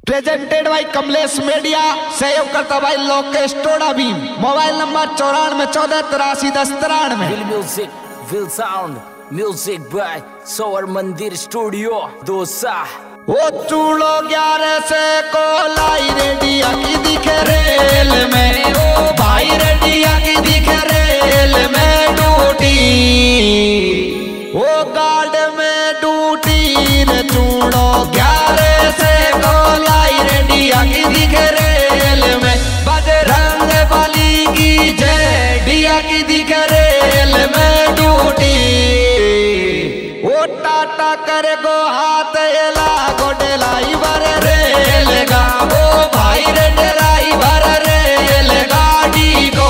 Presented by Kamlesh media, सहयोग करता भाई लोकेश टोडा भी। Mobile number 9414831093। म्यूजिक विल साउंड म्यूजिक बाय सोवर मंदिर स्टूडियो दोसा। ओ चूड़ो 11 से कोलाई रेडिया की दिखे रेल में, ओ भाई रेडिया की दिखे रेल में डूटी, ओ गार्ड में डूटी रे चूड़ो 11 से कोलाई रेडिया की दिखे रेल में। बजरंग बली की जय, डिया की दिखे रेल में डूटी, ओ टाटा करे गो हाथ एला गोडेलाई भर रेल गा, ओ भाई रे डेलाई भर रेल गाड़ी को,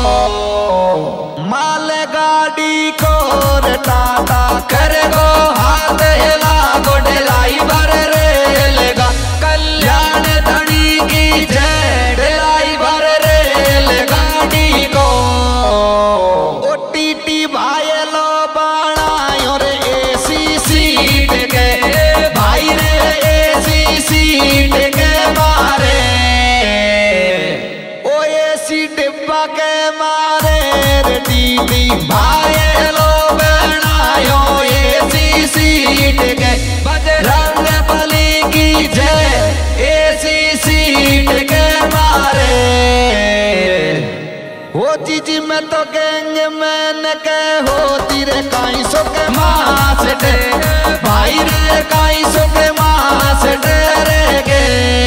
माल गाड़ी को रे टाटा करे गो हाथ एला गोडेलाई भर रेल गा। कल्याण धनी की जय, डेलाई भर रेल गाड़ी को, ओ टीटी भाई लो बाणायो रे एसी सीट के, भाई रे एसी सीट के मारे, ओ एसी डिब्बा के मारे रे टीटी भाई लो बाणायो एसी सीट के। बजरंग बली की जय, एसी सीट के मारे। हो जीजी मैं तो गैंग मैन के होती रे काई सो के मास डे, भाई रे काई सो के मास डे गे।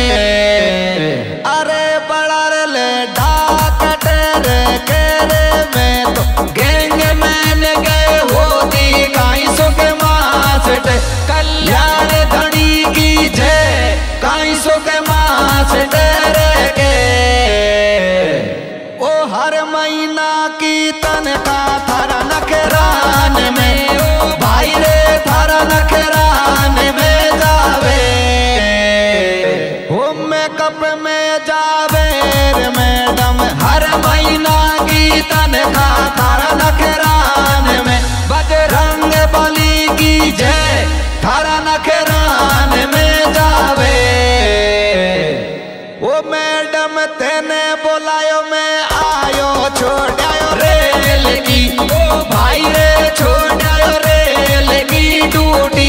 अरे बड़ा रे ले डाकट रे के रे मैं तो गैंग मैन के होती काई सो के मास डे। कल्याण धनी की जय, काई सो के मास डे गे। ओ हर महीना की तनख्वाह थारा नखरान में, ओ भाई रे थारा नखरान में जावे, ओ मेकअप में जावे रे मैडम। हर महीना की तनख्वाह थारा नखरान में। बजरंग बली की जय, थारा नखरान में जावे। ओ मैडम तेने बोलायो मैं आयो, छोड़ायो रेल की, ओ भाई रे छोड़ायो रेल की ड्यूटी।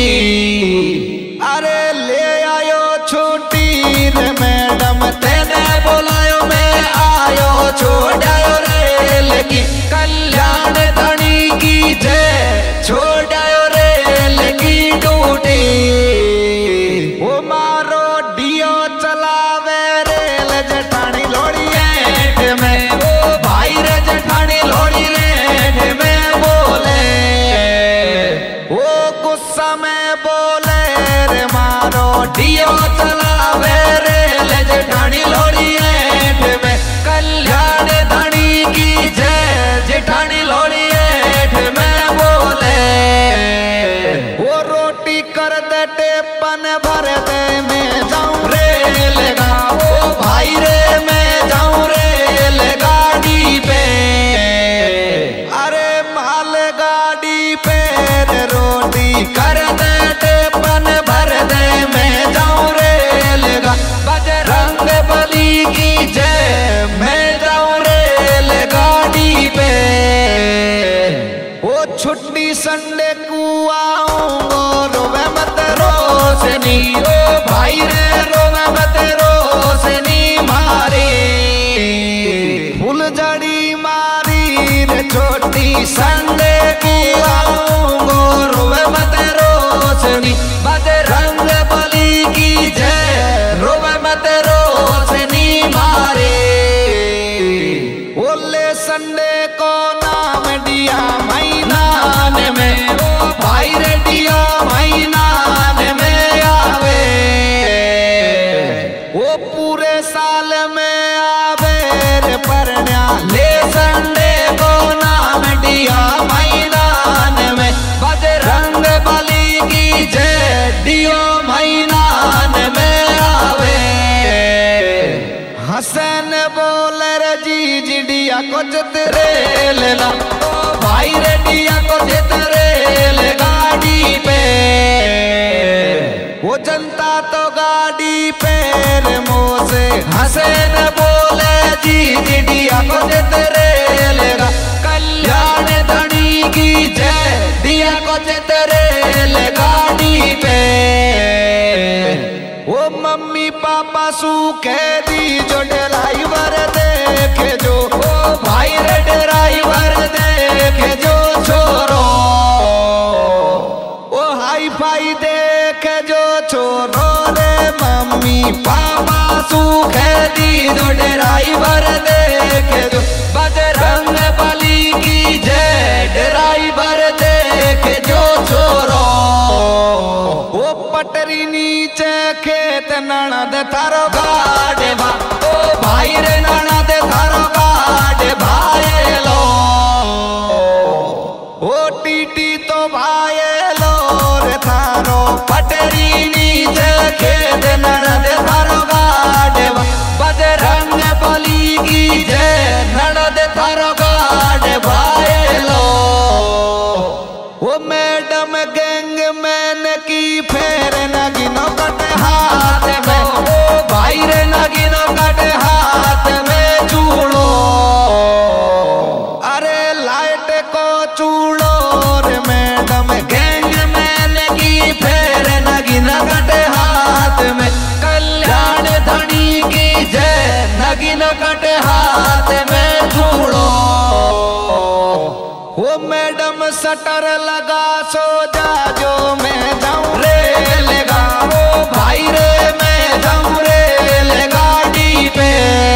अरे ले आयो छुट्टी रे मैडम, तेने बोलायो मैं आयो, छोड़ायो रेल की। कल्याण धनी की जय, छोड़ायो रेल की ड्यूटी। ओ मारो डियो चलावे रेल जेठानी लोड़ी ऐठ में, ओ भाई रे जेठानी लोड़ी रेठ में बोले, ओ गुस्सा में बोले रे मारो डियो चलावे रेल जेठानी लोड़ी ऐठ में। कल्याण धनी की जय, जेठानी लोड़ी ऐठ में बोले, वो रोटी कर दे टेपन भर दे मैं जाऊं रेल गा, ओ भाई रे मैं जाऊं रेल गाड़ी पे। अरे माल गाड़ी पे रे रोटी कर दे टेपन भर दे मैं जाऊं रेल गा। बजरंग बली की जय, मैं जाऊं रेल गाड़ी पे। ओ छुट्टी संडे को आऊंगो रोवे मत रोशनी, ओ भाई रे रोवे मत रोशनी मारी। फुलझड़ी मारी रे छोटी संडे को आऊंगो रोवे मत रोशनी। बजरंग बली की जय, रोवे मत रोशनी मारी। ओले संडे को नाम दिया महीनान में, ओ भाई रे दिया महीनान में आवे, वो पूरे साल में आवे रे परण्या। ले संडे को नाम दिया महीनान में। बजरंग बली की जय, दियो महीनान में आवे। हसन बोले रे जी डिया को चितरे लेला, ओ भाई रे डिया को चितरे ले गाड़ी पे। वो जनता तो गाड़ी पैर मोसे हंसे न बोले जी दिया को तेरे लेगा कल्याण धनी की जय दिया को तेरे गाड़ी पे वो मम्मी पापा सूखे दी जो ड्राइवर देखे जो ओ भाई रे ड्राइवर देखे जो छोरो ओ हाई फाई देखे जो छोरो रे मम्मी पापा सूखे दी जो ड्राइवर देखे जो बजरंग बली की जय ड्राइवर देखे जो छोरो ओ पटरी नीचे खेत ननद थारो गाड़े बा ओ भाई रे ननद थारो गाड़े भाई लो ओ टीटी तो भाई लो रे थारो पटरी नीचे खेत ननद थारो गाड़े बा बजरंग बली की जय ननद थारो गाड़े भाई लो ओ मैडम गैंग मैन की फेर नगिनो कट हाथ में ओ भाई रे नगिनो कट हाथ में चूड़ो अरे लाइट को चूड़ो रे मैडम गैंग मैन की फेर नगिनो कट हाथ में कल्याण धनी की जय नगिनो कट हाथ में चूड़ो वो मैडम सटर लगा सो जा जो मैं जाऊं रे लेगा ओ भाई रे मैं जाऊं रे गाड़ी पे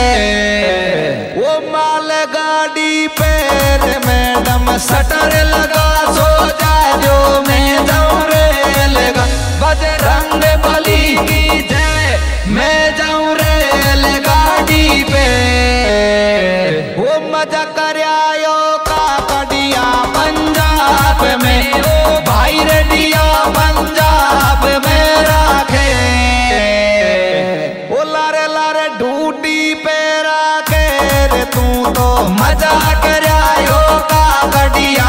वो माल गाड़ी पे रे मैडम सटर लगा सो जा जो मैं जाऊं रे लेगा बजरंग बली की जय मैं जाऊं रे गाड़ी पे वो मजा कर आयो का कडिया पंजाब में ओ भाई रे दिया पंजाब में राखे ओ लारे लारे ड्यूटी पे राखे रे तू तो मजा कर आयो का कडिया